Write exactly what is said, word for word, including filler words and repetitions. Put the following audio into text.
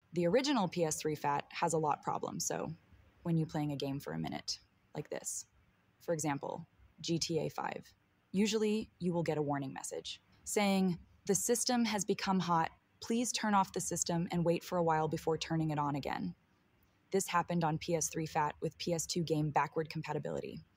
The original P S three FAT has a lot problem, so when you're playing a game for a minute, like this, for example, G T A five, usually you will get a warning message saying, "The system has become hot. Please turn off the system and wait for a while before turning it on again." This happened on P S three FAT with P S two game backward compatibility.